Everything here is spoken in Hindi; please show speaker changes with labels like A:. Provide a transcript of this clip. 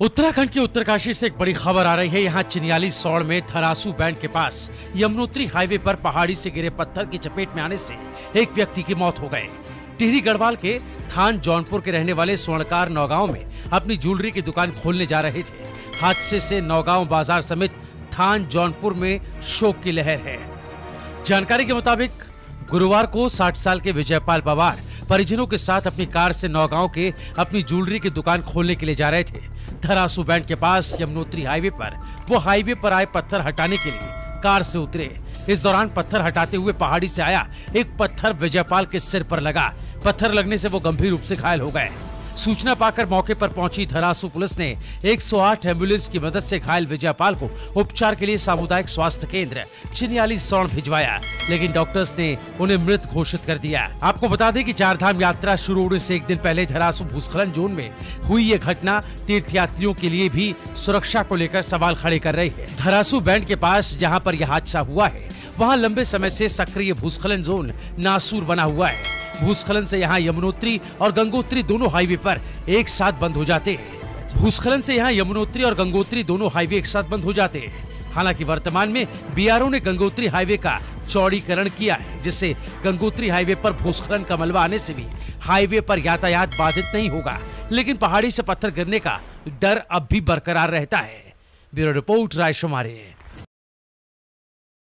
A: उत्तराखंड के उत्तरकाशी से एक बड़ी खबर आ रही है। यहाँ चिन्याली सौड़ में धरासू बैंड के पास यमुनोत्री हाईवे पर पहाड़ी से गिरे पत्थर की चपेट में आने से एक व्यक्ति की मौत हो गई। टिहरी गढ़वाल के थान जौनपुर के रहने वाले स्वर्णकार नौगांव में अपनी ज्वेलरी की दुकान खोलने जा रहे थे। हादसे से नौगांव बाजार समेत थान जौनपुर में शोक की लहर है। जानकारी के मुताबिक गुरुवार को 60 साल के विजयपाल पवार परिजनों के साथ अपनी कार से नौगांव के अपनी ज्वेलरी की दुकान खोलने के लिए जा रहे थे। धरासू बैंड के पास यमुनोत्री हाईवे पर वो हाईवे पर आए पत्थर हटाने के लिए कार से उतरे। इस दौरान पत्थर हटाते हुए पहाड़ी से आया एक पत्थर विजयपाल के सिर पर लगा। पत्थर लगने से वो गंभीर रूप से घायल हो गए। सूचना पाकर मौके पर पहुंची धरासू पुलिस ने 108 एम्बुलेंस की मदद से घायल विजयपाल को उपचार के लिए सामुदायिक स्वास्थ्य केंद्र चिन्याली सौड़ भिजवाया, लेकिन डॉक्टर्स ने उन्हें मृत घोषित कर दिया। आपको बता दें कि चारधाम यात्रा शुरू होने से एक दिन पहले धरासू भूस्खलन जोन में हुई ये घटना तीर्थयात्रियों के लिए भी सुरक्षा को लेकर सवाल खड़े कर रही है। धरासू बैंड के पास जहाँ पर यह हादसा हुआ है, वहाँ लंबे समय से सक्रिय भूस्खलन जोन नासूर बना हुआ है। भूस्खलन से यहाँ यमुनोत्री और गंगोत्री दोनों हाईवे पर एक साथ बंद हो जाते हैं। भूस्खलन से यहाँ यमुनोत्री और गंगोत्री दोनों हाईवे एक साथ बंद हो जाते हैं। हालांकि वर्तमान में बीआरओ ने गंगोत्री हाईवे का चौड़ीकरण किया है, जिससे गंगोत्री हाईवे पर भूस्खलन का मलबा आने से भी हाईवे पर यातायात बाधित नहीं होगा, लेकिन पहाड़ी से पत्थर गिरने का डर अब भी बरकरार रहता है। Bureau report, रायशुमारी।